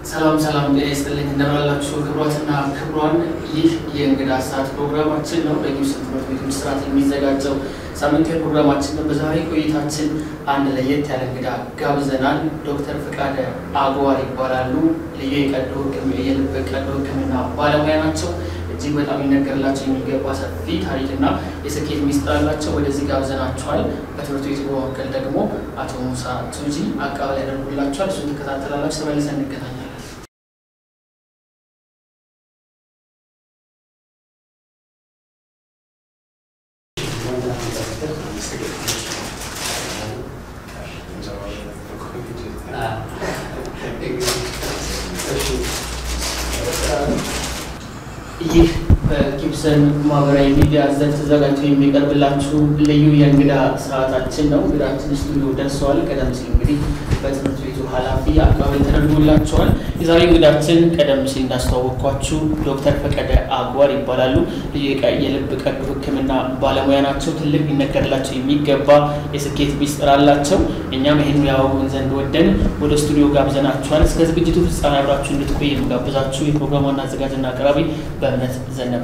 ሰላም ጤና እንደምናላችሁ ክብሯትና ክብሯን ይህ የእንግዳ ሰዓት ፕሮግራማችን ነው በጊብሰን ትምህርት ቤት ምስራት የሚዘጋጀው ሳምንታዊ ፕሮግራማችን ነው በዛሬ ቆይታችን አንድ ለየት ያለ እንግዳ ጋብዘናል ዶክተር ፈቃደ አግዋር ይባላሉ የልብ ቀዶ ሕክምና ባለሙያ ናቸው እጅግ በጣም ይነገርላቸው የሚገባ ሰፊ ታሪክና የስኬት ሚስጥር አላቸው ወደዚህ ጋብዘናቸዋል በትምህርት ቤቱ በመወከል ደግሞ አቶ ሙሳ ቱጂ አቀባበል ያደርጉላቸዋል እሱን ተከታተላላችሁ ተመልሰን እንገናኛለን ይህ በጊብሰን ማህበራዊ ሚዲያ ዘንድ ተዘጋጅቶ የሚቀርብላችሁ ልዩ የእንግዳ ሰዓታችን ነው እንግዳችን ስቱዲዮ ደርሰዋል ቀደም ሲል እንግዲህ በትምህርት ቤቱ ኃላፊ አቀባበል ተደርጎላቸዋል የዛሬ እንግዳችን ቀደም ሲል እንዳስተዋወቅኳችሁ ዶክተር ፈቀደ አግዋር ይባላሉ የልብ ቀዶ ሕክምና ባለሙያ ናቸው ትልቅ ሊነገርላቸው የሚገባ የስኬት ሚስጥር አላቸው እኛም ይሄን ያወቁን ዘንድ ወደን ወደ ስቱዲዮ ጋብዘናችኋል እስከ ዝግጅቱ ፍጻሜ አብራችሁ እንድትቆዩ ጋብዛችሁ የፕሮግራሙ አዘጋጅና አቅራቢ በእምነት ዘነበ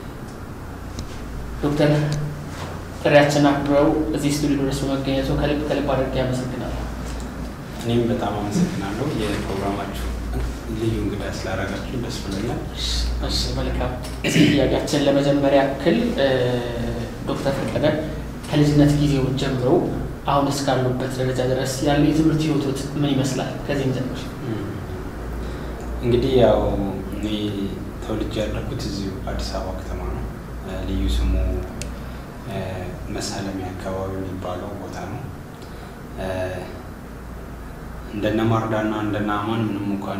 ዶክተር ጥሪያችንን አክብረው እዚህ ስቱዲዮ ድረስ በመገኘቱ ከልብ አድርጌ አመሰግናለሁ እኔም በጣም አመሰግናለሁ የፕሮግራማችሁ ልዩ እንግዳ ስላደረጋችሁ ደስ ብሎኛል እሺ መልካም ጥያቄያችን ለመጀመሪያ ያክል ዶክተር ፈቀደ ከልጅነት ጊዜው ጀምሮ አሁን እስካሉበት ደረጃ ድረስ ያለ የትምህርት ህይወት ምን ይመስላል ከዚህም ጀምሮ እንግዲህ ያው እኔ ተወልጄ ያደግኩት እዚሁ አዲስ አበባ ከተማ ነው ልዩ ስሙ መሳለሚያ አካባቢ የሚባለው ቦታ ነው እንደነ ማርዳና እንደነ አማን ምንም እንኳን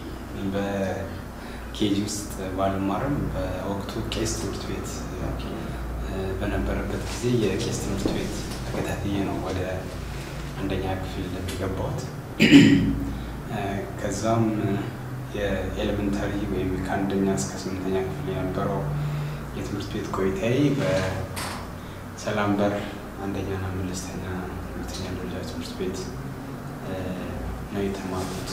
በኬጂ ውስጥ ባልማርም በወቅቱ ቄስ ትምህርት ቤት በነበረበት ጊዜ የቄስ ትምህርት ቤት ተከታትዬ ነው ወደ አንደኛ ክፍል የገባሁት ከዛም የኤሌመንታሪ ወይም ከአንደኛ እስከ 8ኛ ክፍል የነበረው የትምህርት ቤት ቆይታዬ በሰላም በር አንደኛና መለስተኛ ሁለተኛ ደረጃ ትምህርት ቤት ነው የተማርኩት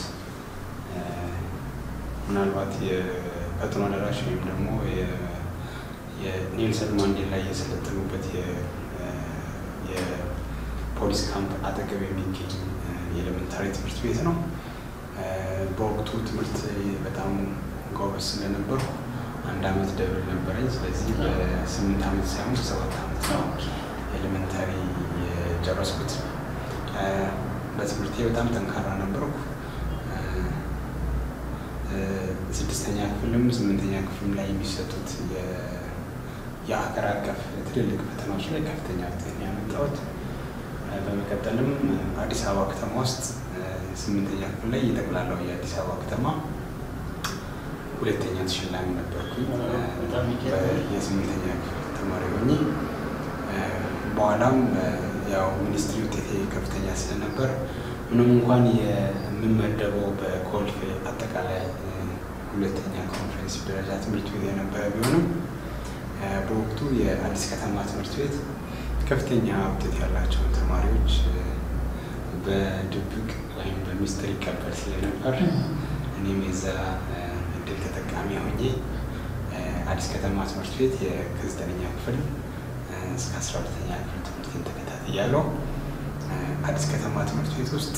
ምናልባት የፈጥኖ ደራሽ ወይም ደግሞ የኔልሰን ማንዴላ የሰለጠኑበት የፖሊስ ካምፕ አጠገብ የሚገኝ የኤሌመንታሪ ትምህርት ቤት ነው በወቅቱ ትምህርት በጣም ጎበዝ ስለነበርኩ አንድ አመት ደብል ነበረኝ ስለዚህ በ8 አመት ሳይሆን 7 አመት ነው ኤሌመንታሪ የጨረስኩት በትምህርቴ በጣም ጠንካራ ነበርኩ 6ኛ ክፍልም 8ኛ ክፍልም ላይ የሚሰጡት የሀገር አቀፍ ትልልቅ ፈተናዎች ላይ ከፍተኛ ውጤት ያመጣሁት በመቀጠልም አዲስ አበባ ከተማ ውስጥ 8ኛ ክፍል ላይ የጠቅላላው የአዲስ አበባ ከተማ ሁለተኛ ተሸላሚ ነበርኩኝ የ8ኛ ክፍል ተማሪ ሆኜ በኋላም ያው ሚኒስትሪ ውጤቴ ከፍተኛ ስለነበር ምንም እንኳን የምመደበው በኮልፌ አጠቃላይ ሁለተኛ ኮንፈረንስ ደረጃ ትምህርት ቤት የነበረ ቢሆንም በወቅቱ የአዲስ ከተማ ትምህርት ቤት ከፍተኛ ውጤት ያላቸው ተማሪዎች በድብቅ ወይም በሚስጥር ይቀበል ስለነበር እኔም የዛ እድል ተጠቃሚ ሆኜ አዲስ ከተማ ትምህርት ቤት ከ9ኛ ክፍል እስከ 12ኛ ክፍል ትምህርቴን ተከታትያለሁ አዲስ ከተማ ትምህርት ቤት ውስጥ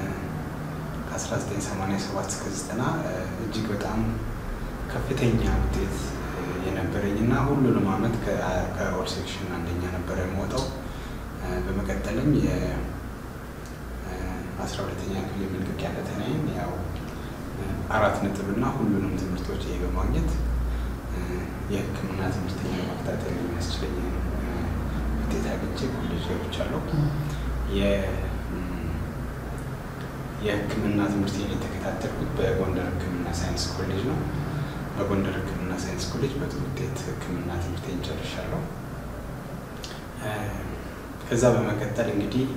ከ1987 እስከ 90 እጅግ በጣም ከፍተኛ ውጤት የነበረኝና ሁሉንም አመት ከኦል ሴክሽን አንደኛ ነበር የምወጣው በመቀጠልም የ12ኛ ክፍል የመልቀቂያ ፈተናዬን ያው 4 ነጥብና ሁሉንም ትምህርቶች በማግኘት የሕክምና ትምህርቴን ለመከታተል የሚያስችለኝ ውጤት አግኝቼ ኮሌጅ ገብቻለሁ የሕክምና ትምህርቴን የተከታተልኩት በጎንደር ሕክምና ሳይንስ ኮሌጅ ነው በጎንደር ሕክምና ሳይንስ ኮሌጅ በጥሩ ውጤት ሕክምና ትምህርቴን ጨርሻለሁ ከዛ በመቀጠል እንግዲህ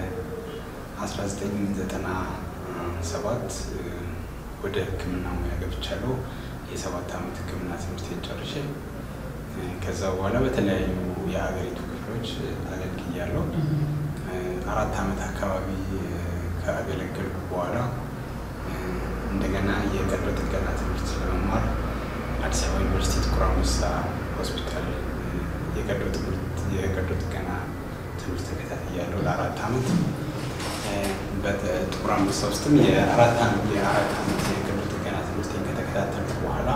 በ1997 ወደ ሕክምና ሙያ ገብቻለሁ የ7 አመት ሕክምና ትምህርቴን ጨርሼ ከዛ በኋላ በተለያዩ የሀገሪቱ ክፍሎች አገልግያለሁ 4 አመት አካባቢ ከአገለገልኩ በኋላ እንደገና የቀዶ ጥገና ትምህርት ለመማር አዲስ አበባ ዩኒቨርሲቲ ጥቁር አንበሳ ሆስፒታል የቀዶ ጥገና ትምህርት ተከታትያለሁ ለ4 ዓመት። በጥቁር አንበሳ ውስጥም የ4 ዓመት የቀዶ ጥገና ትምህርት ከተከታተልኩ በኋላ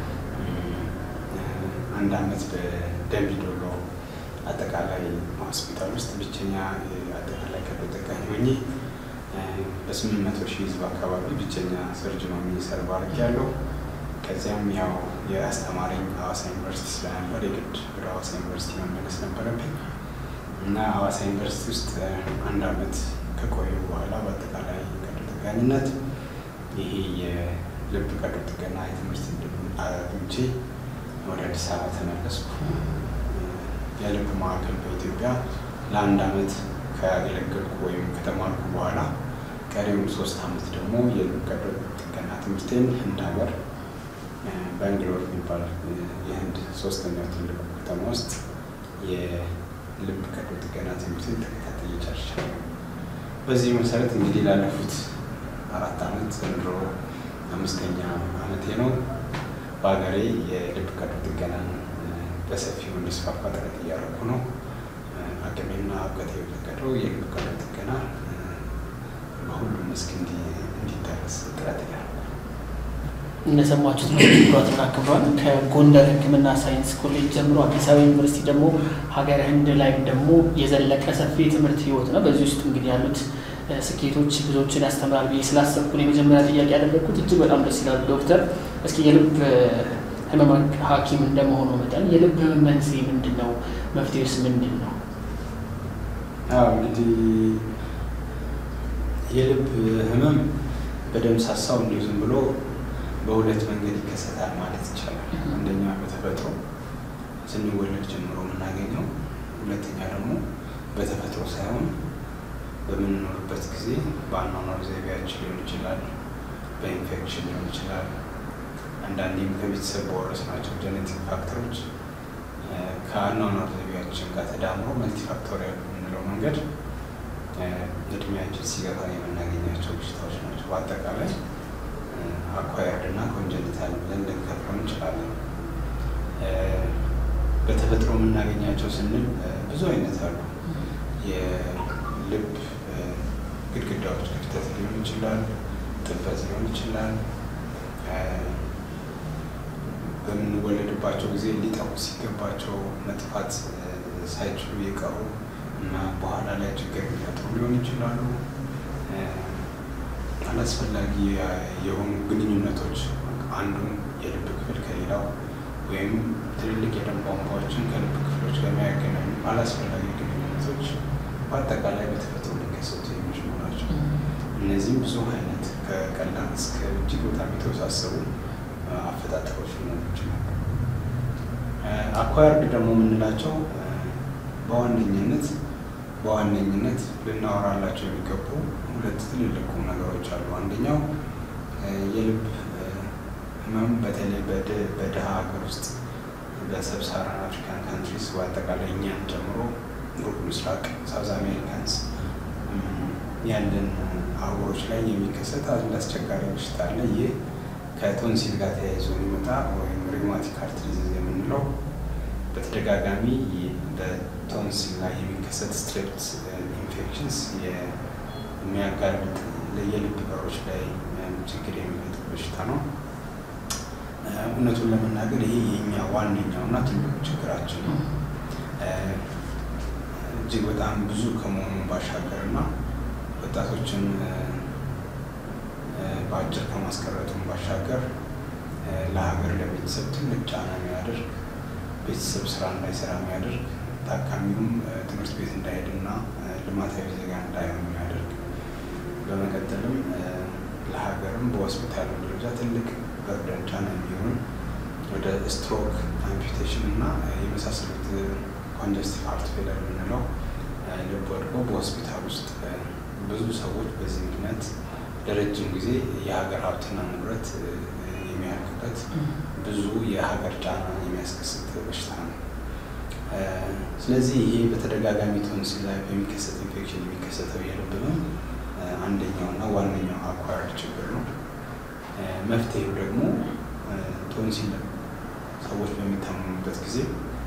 1 ዓመት በደምቢ ዶሎ አጠቃላይ ሆስፒታል ውስጥ ብቸኛ አጠቃላይ ቀዶ ጠጋኝ ሆኜ በ800,000 ሕዝብ አካባቢ ብቸኛ ሰርጅን ሆኜ ሰርቭ አድርጌያለሁ። ከዚያም ያው የአስተማሪኝ ሐዋሳ ዩኒቨርሲቲ ስለነበር የግድ ወደ ሐዋሳ ዩኒቨርሲቲ መመለስ ነበረብኝ እና ሐዋሳ ዩኒቨርሲቲ ውስጥ 1 ዓመት ከቆዩ በኋላ በአጠቃላይ ቀዶ ጥገኝነት ይሄ የልብ ቀዶ ጥገና የትምህርት ዕድሉን አግኝቼ ወደ አዲስ አበባ ተመለስኩ። የልብ ማዕከል በኢትዮጵያ ለ1 ዓመት ካገለገልኩ ወይም ከተማርኩ በኋላ ቀሪውን 3 ዓመት ደግሞ የልብ ቀዶ ጥገና ትምህርቴን ህንድ ሀገር ባንግሎር የሚባል የህንድ 3ኛው ትልቁ ከተማ ውስጥ የልብ ቀዶ ጥገና ትምህርቴን ተከታትዬ ጨርሻለሁ። በዚህ መሰረት እንግዲህ ላለፉት 4 ዓመት ዘንድሮ 5ኛ ዓመቴ ነው። በሀገሬ የልብ ቀዶ ጥገና በሰፊው እንዲስፋፋ ጥረት እያደረኩ ነው። አቅሜና እውቀቴ የፈቀደው የልብ ቀዶ ጥገና በሁሉም መስክ እንዲደረስ ጥረት እያደረኩ ነው። እንደሰማችሁት ነው ክቡራትና ክቡራን ከጎንደር ሕክምና ሳይንስ ኮሌጅ ጀምሮ አዲስ አበባ ዩኒቨርሲቲ ደግሞ ሀገረ ህንድ ላይ ደግሞ የዘለቀ ሰፊ ትምህርት ህይወት ነው። በዚህ ውስጥ እንግዲህ ያሉት ስኬቶች ብዙዎችን ያስተምራል ብዬ ስላሰብኩ ነው የመጀመሪያ ጥያቄ ያደረኩት። እጅግ በጣም ደስ ይላል ዶክተር። እስኪ የልብ ህመም ሐኪም እንደመሆኑ መጠን የልብ ህመም መንስኤ ምንድን ነው? መፍትሄውስ ምንድን ነው? እንግዲህ የልብ ህመም በደም ሳሳው እንዲሁ ዝም ብሎ በሁለት መንገድ ይከሰታል ማለት ይቻላል። አንደኛ በተፈጥሮ ስንወለድ ጀምሮ የምናገኘው፣ ሁለተኛ ደግሞ በተፈጥሮ ሳይሆን በምንኖርበት ጊዜ በአኗኗር ዘይቤያችን ሊሆን ይችላል፣ በኢንፌክሽን ሊሆን ይችላል፣ አንዳንዴም ከቤተሰብ በወረስናቸው ጄኔቲክ ፋክተሮች ከአኗኗር ዘይቤያችን ጋር ተዳምሮ መልቲፋክቶሪያል የምንለው መንገድ እድሜያችን ሲገፋ የምናገኛቸው በሽታዎች ናቸው። በአጠቃላይ አኳየርድ እና ኮንጀኒታል ብለን ልንከፍለው እንችላለን። በተፈጥሮ የምናገኛቸው ስንል ብዙ አይነት አሉ። የልብ ግድግዳዎች ክፍተት ሊሆን ይችላል፣ ጥበት ሊሆን ይችላል። በምንወለድባቸው ጊዜ ሊጠፉ ሲገባቸው መጥፋት ሳይችሉ የቀሩ እና በኋላ ላይ ችግር የሚፈጥሩ ሊሆን ይችላሉ። አላስፈላጊ የሆኑ ግንኙነቶች አንዱን የልብ ክፍል ከሌላው ወይም ትልልቅ የደም ቧንቧዎችን ከልብ ክፍሎች ጋር የሚያገናኙ አላስፈላጊ ግንኙነቶች በአጠቃላይ በተፈጥሮ ሊከሰቱ የሚችሉ ናቸው። እነዚህም ብዙ አይነት ከቀላል እስከ እጅግ በጣም የተወሳሰቡ አፈጣጠሮች ሊኖሩ ይችላሉ። አኳየርድ ደግሞ የምንላቸው በዋነኝነት ልናወራላቸው የሚገቡ ሁለት ትልልቅ ነገሮች አሉ። አንደኛው የልብ ህመም በተለይ በድሃ ሀገር ውስጥ በሰብሳራን አፍሪካን ካንትሪስ በአጠቃላይ እኛን ጨምሮ ሩቅ ምስራቅ ሳውዝ አሜሪካንስ ያለን አህጉሮች ላይ የሚከሰት አስቸጋሪ በሽታ አለ። ይህ ከቶንሲል ጋር ተያይዞ የሚመጣ ወይም ሪውማቲክ አርትሪቲስ የምንለው በተደጋጋሚ በቶንሲል ላይ የሚከሰት ስትሬፕት ኢንፌክሽንስ የሚያጋልጥ የልብ በሮች ላይ ችግር የሚፈጥር በሽታ ነው። እውነቱን ለመናገር ይሄ የኛ ዋነኛውና ትልቁ ችግራችን ነው። እጅግ በጣም ብዙ ከመሆኑ ባሻገርና ወጣቶችን በአጭር ከማስቀረቱን ባሻገር ለሀገር ለቤተሰብ ትልቅ ጫና የሚያደርግ ቤተሰብ ስራ እንዳይሰራ የሚያደርግ ታካሚውም ትምህርት ቤት እንዳይሄድና ልማታዊ ዜጋ እንዳይሆን የሚያደርግ በመቀጠልም ለሀገርም በሆስፒታሉ ደረጃ ትልቅ በርደን ጫና የሚሆን ወደ ስትሮክ አምፒቴሽን እና የመሳሰሉት ኮንጀስቲቭ ሃርት ፌለር የምንለው ልብ ወድቆ በሆስፒታል ውስጥ ብዙ ሰዎች በዚህ ምክንያት ለረጅም ጊዜ የሀገር ሀብትና ንብረት የሚያልቅበት ብዙ የሀገር ጫና የሚያስከስት በሽታ ነው። ስለዚህ ይሄ በተደጋጋሚ ቶንሲል ላይ በሚከሰት ኢንፌክሽን የሚከሰተው የልብ ህመም አንደኛውና ዋነኛው አኳየርድ ችግር ነው። መፍትሄው ደግሞ ቶንሲል ሰዎች በሚታመሙበት ጊዜ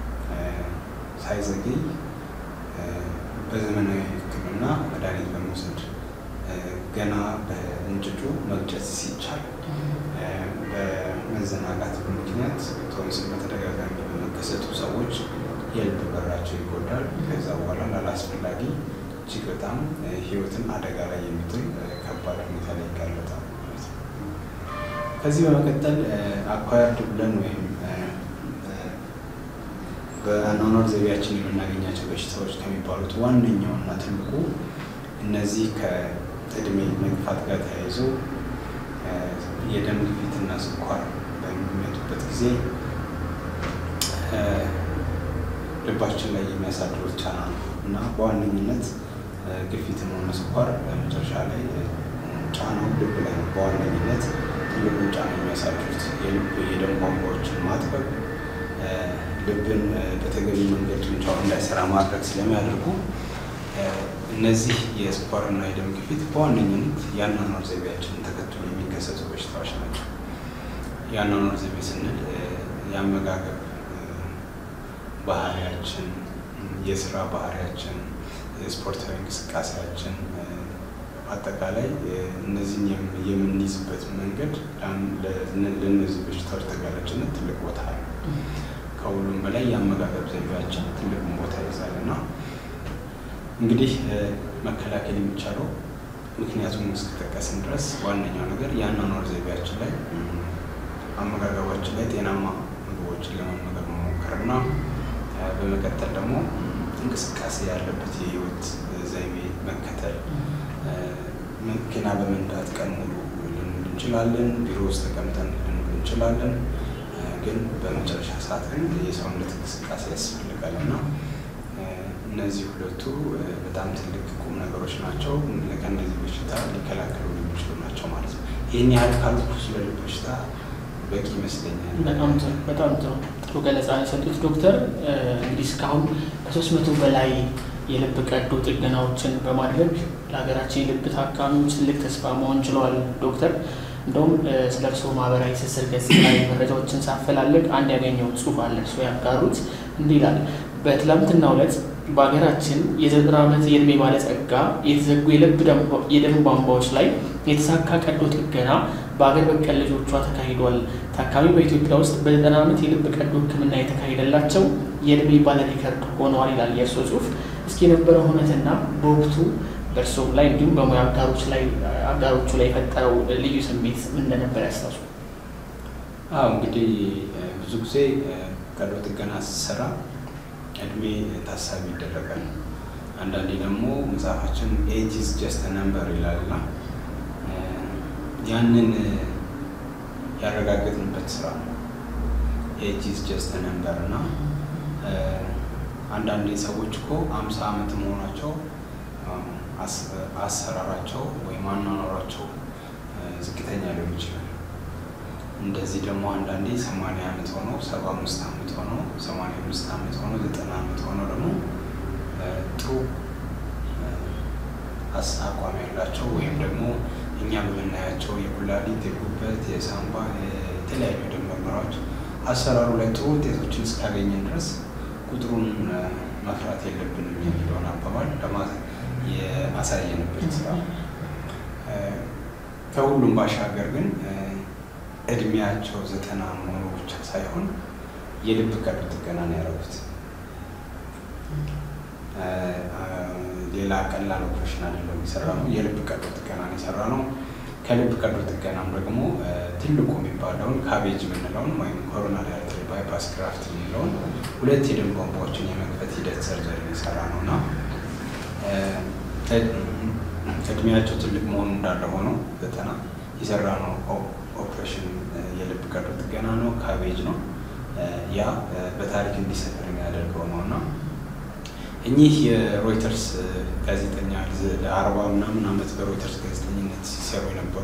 ሳይዘገይ በዘመናዊ ሕክምና መድኃኒት በመውሰድ ገና በእንጭጩ መግጨት ሲቻል በመዘናጋት ምክንያት ቶንሲል በተደጋጋሚ በመከሰቱ ሰዎች የልብ በራቸው ይጎዳል። ከዛ በኋላ ላላስፈላጊ እጅግ በጣም ህይወትን አደጋ ላይ የሚጥል ከባድ ሁኔታ ላይ ይጋለጣል ማለት ነው። ከዚህ በመቀጠል አኳየርድ ብለን ወይም በአኗኗር ዘይቤያችን የምናገኛቸው በሽታዎች ከሚባሉት ዋነኛውና ትልቁ እነዚህ ከእድሜ መግፋት ጋር ተያይዞ የደም ግፊትና ስኳር በሚመጡበት ጊዜ ልባችን ላይ የሚያሳድሩት ጫና ነው እና በዋነኝነት ግፊትም ሆነ ስኳር መጨረሻ ላይ ጫናው ልብ ላይ ነው። በዋነኝነት ትልቁን ጫና የሚያሳድሩት የልብ የደም ቧንቧዎችን ማጥበብ፣ ልብን በተገቢ መንገድ ጡንቻው እንዳይሰራ ማድረግ ስለሚያደርጉ እነዚህ የስኳርና የደም ግፊት በዋነኝነት የአኗኗር ዘይቤያችንን ተከትሎ የሚከሰቱ በሽታዎች ናቸው። የአኗኗር ዘይቤ ስንል የአመጋገብ ባህሪያችን፣ የስራ ባህሪያችን፣ የስፖርታዊ እንቅስቃሴያችን አጠቃላይ እነዚህን የምንይዝበት መንገድ ለእነዚህ በሽታዎች ተጋላጭነት ትልቅ ቦታ አለ። ከሁሉም በላይ የአመጋገብ ዘይቤያችን ትልቁን ቦታ ይዛል እና እንግዲህ መከላከል የሚቻለው ምክንያቱም እስከጠቀስን ድረስ ዋነኛው ነገር የአኗኗር ዘይቤያችን ላይ አመጋገባችን ላይ ጤናማ ምግቦችን ለመመገብ መሞከርና በመቀጠል ደግሞ እንቅስቃሴ ያለበት የህይወት ዘይቤ መከተል። መኪና በመንዳት ቀን ሙሉ ልንውል እንችላለን፣ ቢሮ ውስጥ ተቀምጠን ልንውል እንችላለን። ግን በመጨረሻ ሰዓት ግን የሰውነት እንቅስቃሴ ያስፈልጋል እና እነዚህ ሁለቱ በጣም ትልቅ ቁም ነገሮች ናቸው። ከእነዚህ በሽታ ሊከላከሉ የሚችሉ ናቸው ማለት ነው። ይህን ያህል ካልኩ ስለ ልብ በሽታ በቂ ይመስለኛል። በጣም ጥሩ ገለጻ የሰጡት ዶክተር። እንግዲህ እስካሁን ከ300 በላይ የልብ ቀዶ ጥገናዎችን በማድረግ ለሀገራችን የልብ ታካሚዎች ትልቅ ተስፋ መሆን ችለዋል። ዶክተር እንደውም ስለ እርስዎ ማህበራዊ ትስስር ገጽ ላይ መረጃዎችን ሳፈላልግ አንድ ያገኘው ጽሑፍ አለ። እርስዎ ያጋሩት እንዲህ ይላል። በትላንትናው ዕለት በሀገራችን የ90 ዓመት የእድሜ ባለጸጋ የተዘጉ የደም ቧንቧዎች ላይ የተሳካ ቀዶ ጥገና በአገር በቀል ልጆቿ ተካሂዷል። ታካሚ በኢትዮጵያ ውስጥ በ90 ዓመት የልብ ቀዶ ሕክምና የተካሄደላቸው የእድሜ ባለ ሪከርድ ሆነዋል ይላል የእርስዎ ጽሑፍ። እስኪ የነበረው እውነትና በወቅቱ በእርስዎም ላይ እንዲሁም በሙያ አጋሮቹ ላይ የፈጠረው ልዩ ስሜት ምን እንደነበር ያስታውሱ። እንግዲህ ብዙ ጊዜ ቀዶ ጥገና ሲሰራ እድሜ ታሳቢ ይደረጋል። አንዳንዴ ደግሞ መጽሐፋችን ኤጅ ኢዝ ጀስት አ ነምበር ይላልና ያንን ያረጋገጥንበት ስራ ነው። ኤጅ ኢዝ ጀስት አ ነምበር እና አንዳንዴ ሰዎች እኮ 50 ዓመት መሆናቸው አሰራራቸው ወይም አኗኗራቸው ዝቅተኛ ሊሆን ይችላል። እንደዚህ ደግሞ አንዳንዴ 80 ዓመት ሆኖ 75 ዓመት ሆኖ 85 ዓመት ሆኖ 90 ዓመት ሆኖ ደግሞ ጥሩ አቋም ያላቸው ወይም ደግሞ እኛ በምናያቸው የኩላሊት፣ የጉበት፣ የሳምባ የተለያዩ ደም ምርመራዎች አሰራሩ ላይ ጥሩ ውጤቶችን እስካገኘን ድረስ ቁጥሩን መፍራት የለብንም የሚለውን አባባል የማሳየንበት ስራ። ከሁሉም ባሻገር ግን እድሜያቸው 90 መሆኑ ብቻ ሳይሆን የልብ ቀዶ ጥገና ነው ያደረጉት። ሌላ ቀላል ኦፕሬሽን አይደለም የሰራነው፣ የልብ ቀዶ ጥገና ነው የሰራነው። ከልብ ቀዶ ጥገናም ደግሞ ትልቁ የሚባለውን ካቤጅ የምንለውን ወይም ኮሮናሪ አርተሪ ባይፓስ ግራፍት የምንለውን 2 የደም ቧንቧዎችን የመክፈት ሂደት ሰርጀሪ የሰራነው እና እድሜያቸው ትልቅ መሆኑ እንዳለ ሆኖ 90 የሰራነው ኦፕሬሽን የልብ ቀዶ ጥገና ነው፣ ካቤጅ ነው። ያ በታሪክ እንዲሰፍር የሚያደርገው ነው እና እኚህ የሮይተርስ ጋዜጠኛ ለ40 ምናምን ዓመት በሮይተርስ ጋዜጠኝነት ሲሰሩ የነበሩ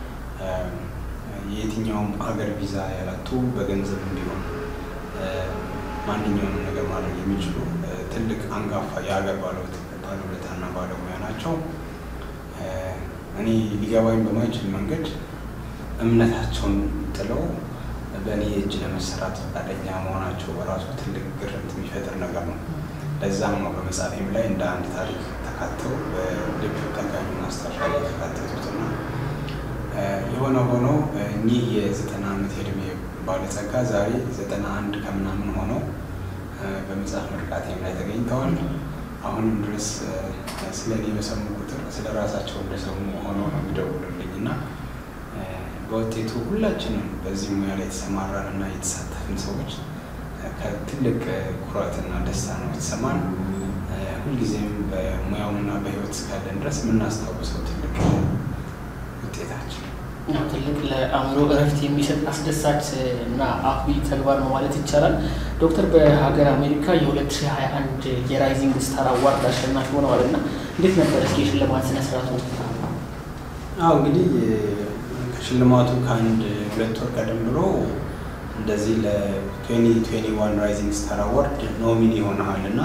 የትኛውም ሀገር ቪዛ ያላቱ በገንዘብ እንዲሆን ማንኛውንም ነገር ማድረግ የሚችሉ ትልቅ አንጋፋ የሀገር ባለውለታና ባለሙያ ናቸው። እኔ ሊገባኝ በማይችል መንገድ እምነታቸውን ጥለው በእኔ እጅ ለመሰራት ፈቃደኛ መሆናቸው በራሱ ትልቅ ግርምት የሚፈጥር ነገር ነው። ለዛም ነው በመጽሐፌም ላይ እንደ አንድ ታሪክ ተካተው በልብ ጠቃሚ ማስታወሻ ላይ ተካተቱትና የሆነ ሆኖ እኚህ የ90 ዓመት ዕድሜ ባለጸጋ ዛሬ 91 ከምናምን ሆነው በመጽሐፍ ምርቃቴም ላይ ተገኝተዋል። አሁንም ድረስ ስለኔ በሰሙ ቁጥር ስለ ራሳቸው እንደሰሙ ሆነው ነው የሚደውሉልኝና በውጤቱ ሁላችንም በዚህ ሙያ ላይ የተሰማራንና የተሳተፍን ሰዎች ከትልቅ ኩራትና ደስታ ነው የተሰማን። ሁልጊዜም በሙያውና በህይወት እስካለን ድረስ የምናስታውሰው ትልቅ ውጤታችን ነው። ትልቅ ለአእምሮ እረፍት የሚሰጥ አስደሳች እና አኩሪ ተግባር ነው ማለት ይቻላል። ዶክተር በሀገር አሜሪካ የ2021 የራይዚንግ ስታር አዋርድ አሸናፊ ሆነዋልና እንዴት ነበር እስኪ የሽልማት ስነ ስርዓቱ? እንግዲህ ከሽልማቱ ከአንድ 2 ወር ቀደም ብሎ እንደዚህ ለ2021 ራይዚንግ ስታር አዋርድ ኖሚኒ ሆነሃልና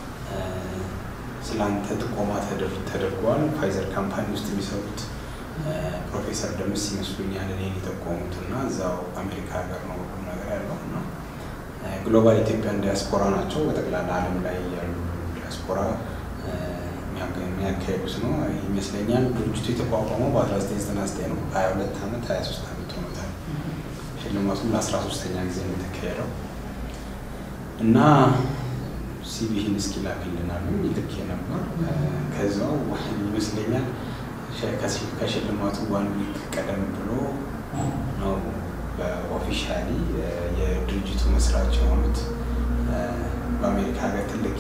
ስላንተ ጥቆማ ተደርጓል። ፋይዘር ካምፓኒ ውስጥ የሚሰሩት ፕሮፌሰር ደምስ ይመስሉኛል እኔን የጠቆሙትና እዛው አሜሪካ ሀገር ነው ሁሉም ነገር ያለውና ግሎባል ኢትዮጵያን ዲያስፖራ ናቸው። በጠቅላላ ዓለም ላይ ያሉ ዲያስፖራ የሚያካሄዱት ነው ይመስለኛል። ድርጅቱ የተቋቋመው በ1999 ነው። 22 ዓመት 23 ዓመት ሆኖታል። ሽልማቱም ለ13ኛ ጊዜ ነው የተካሄደው እና ሲቪህን እስኪላክልናል ይልክ ነበር። ከዛው ይመስለኛል ከሽልማቱ 1 ዊክ ቀደም ብሎ ነው በኦፊሻሊ የድርጅቱ መስራች የሆኑት በአሜሪካ ሀገር ትልቅ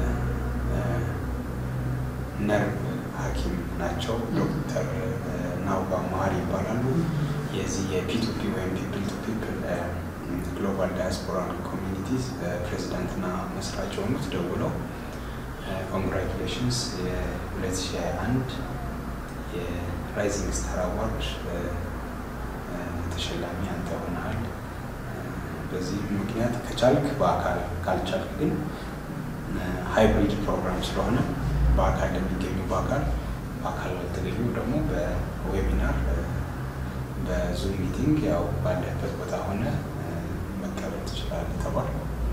የነርቭ ሐኪም ናቸው። ዶክተር ናውጋ ማሪ ይባላሉ። የዚህ የፒቱፒ ወይም ፒፕል ቱ ፒፕል ግሎባል ዳያስፖራ ኮሚኒቲስ ፕሬዚዳንትና መስራች የሆኑት ደውለው ኮንግራቹሌሽንስ የ2021 የራይዚንግ ስታር አዋርድ ተሸላሚ አንተ ሆነሃል። በዚህ ምክንያት ከቻልክ በአካል ካልቻልክ ግን ሃይብሪድ ፕሮግራም ስለሆነ በአካል ለሚገኙ በአካል ተገኙ ደግሞ በዌቢናር በዙም ሚቲንግ ያው ባለበት ቦታ ሆነ መቀበል ትችላለህ ተባለ።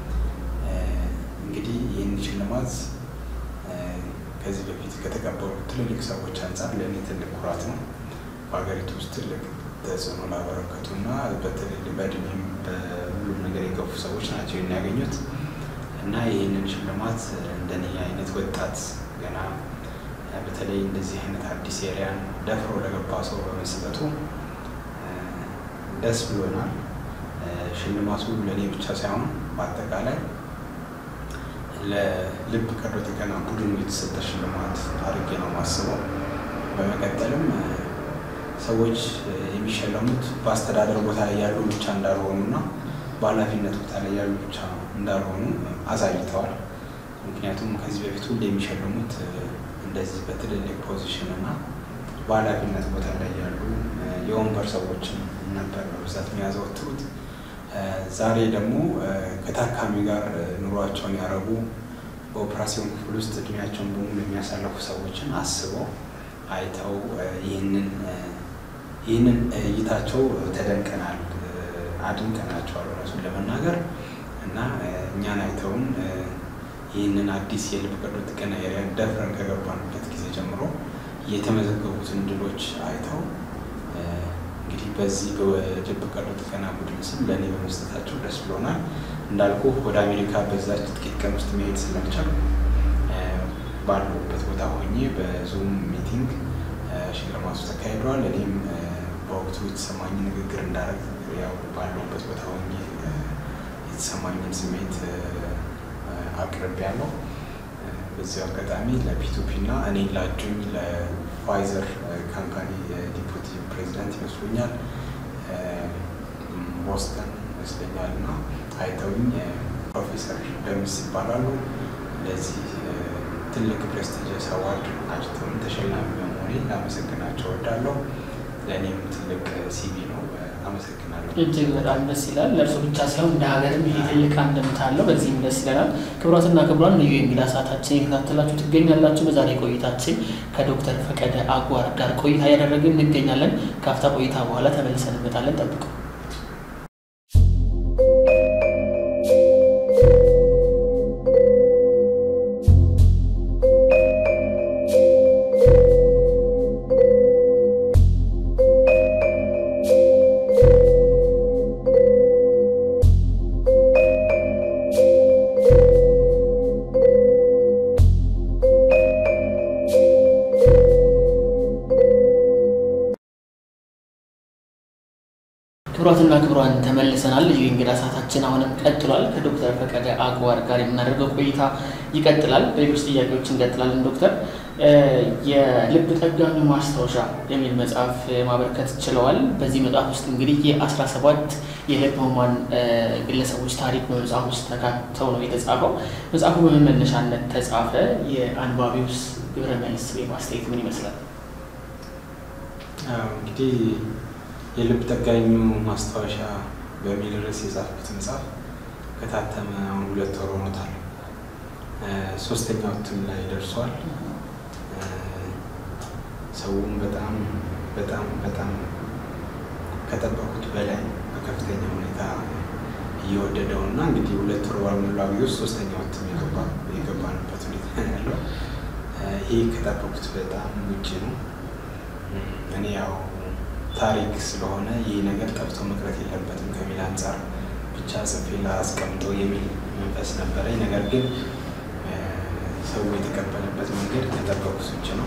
እንግዲህ ይህን ሽልማት ከዚህ በፊት ከተቀበሉ ትልልቅ ሰዎች አንጻር ለእኔ ትልቅ ኩራት ነው። በሀገሪቱ ውስጥ ትልቅ ተጽዕኖ ላበረከቱና በተለይ በእድሜም በሁሉም ነገር የገፉ ሰዎች ናቸው የሚያገኙት እና ይህንን ሽልማት እንደኔ አይነት ወጣት ገና በተለይ እንደዚህ አይነት አዲስ ኤሪያን ደፍሮ ለገባ ሰው በመስጠቱ ደስ ብሎናል። ሽልማቱ ለእኔ ብቻ ሳይሆን በአጠቃላይ ለልብ ቀዶ ጥገና ቡድኑ የተሰጠ ሽልማት አድርጌ ነው የማስበው። በመቀጠልም ሰዎች የሚሸለሙት በአስተዳደር ቦታ ላይ ያሉ ብቻ እንዳልሆኑና በኃላፊነት ቦታ ላይ ያሉ ብቻ እንዳልሆኑ አሳይተዋል። ምክንያቱም ከዚህ በፊት ሁሉ የሚሸልሙት እንደዚህ በትልልቅ ፖዚሽን እና በኃላፊነት ቦታ ላይ ያሉ የወንበር ሰዎችን ነበር በብዛት የሚያዘወትሩት። ዛሬ ደግሞ ከታካሚ ጋር ኑሯቸውን ያረጉ በኦፕራሲዮን ክፍል ውስጥ እድሜያቸውን በሙሉ የሚያሳልፉ ሰዎችን አስበው አይተው ይህንን እይታቸው ተደንቀናል፣ አድንቀናቸዋል እራሱን ለመናገር እና እኛን አይተውን ይህንን አዲስ የልብ ቀዶ ጥገና ኤሪያ ደፍረን ከገባንበት ጊዜ ጀምሮ የተመዘገቡትን ድሎች አይተው እንግዲህ በዚህ በልብ ቀዶ ጥገና ቡድን ስም ለእኔ በመስጠታቸው ደስ ብሎናል። እንዳልኩ ወደ አሜሪካ በዛች ጥቂት ቀን ውስጥ መሄድ ስለመቻል ባለሁበት ቦታ ሆኜ በዙም ሚቲንግ ሽልማቱ ተካሂዷል። እኔም በወቅቱ የተሰማኝ ንግግር እንዳደረግ ያው ባለሁበት ቦታ ሆኜ የተሰማኝን ስሜት አቅርቤያለሁ። በዚህ አጋጣሚ ለፒቱፒ እና እኔን ላጁኝ ለፋይዘር ካምፓኒ ዲፑቲ ፕሬዚዳንት ይመስሉኛል ቦስተን ይመስለኛል እና አይተውኝ ፕሮፌሰር ደምስ ይባላሉ። ለዚህ ትልቅ ፕሬስቲጂየስ አዋርድ አጭተውን ተሸላሚ በመሆኔ ላመሰግናቸው እወዳለሁ። ለእኔም ትልቅ ሲቪ ነው አመሰግናለሁ። እጅግ በጣም ደስ ይላል። ለእርሱ ብቻ ሳይሆን እንደ ሀገርም ይሄ ትልቅ አንድምታ አለው። በዚህም ደስ ይላል። ክቡራትና ክቡራን ልዩ የእንግዳ ሰዓታችን እየተከታተላችሁ ትገኛላችሁ። በዛሬ ቆይታችን ከዶክተር ፈቀደ አግዋር ጋር ቆይታ ያደረግን እንገኛለን። ከአፍታ ቆይታ በኋላ ተመልሰን እንመጣለን። ጠብቁ። ክቡራትና ክቡራን ተመልሰናል። ልዩ እንግዳ ሰዓታችን አሁንም ቀጥሏል። ከዶክተር ፈቀደ አግዋር ጋር የምናደርገው ቆይታ ይቀጥላል። በሌሎች ጥያቄዎች እንቀጥላለን። ዶክተር የልብ ጠጋኙ ማስታወሻ የሚል መጽሐፍ ማበርከት ችለዋል። በዚህ መጽሐፍ ውስጥ እንግዲህ የ17 የልብ ህሙማን ግለሰቦች ታሪክ በመጽሐፍ ውስጥ ተካተው ነው የተጻፈው። መጽሐፉ በምን መነሻነት ተጻፈ? የአንባቢውስ ግብረ መልስ ወይም አስተያየት ምን ይመስላል? እንግዲህ የልብ ጠጋኙ ማስታወሻ በሚል ርዕስ የጻፍኩት መጽሐፍ ከታተመ አሁን 2 ወር ሆኖታል። 3ኛው እትም ላይ ደርሷል። ሰውም በጣም ከጠበቁት በላይ በከፍተኛ ሁኔታ እየወደደውና እንግዲህ 2 ወር ባልሞላው ጊዜ 3ኛው እትም የገባንበት ሁኔታ ያለው ይሄ ከጠበቁት በጣም ውጪ ነው። እኔ ያው ታሪክ ስለሆነ ይህ ነገር ጠፍቶ መቅረት የለበትም ከሚል አንፃር ብቻ ጽፌ ላስቀምጠው የሚል መንፈስ ነበረኝ። ነገር ግን ሰው የተቀበለበት መንገድ ከጠበቁት ውጭ ነው።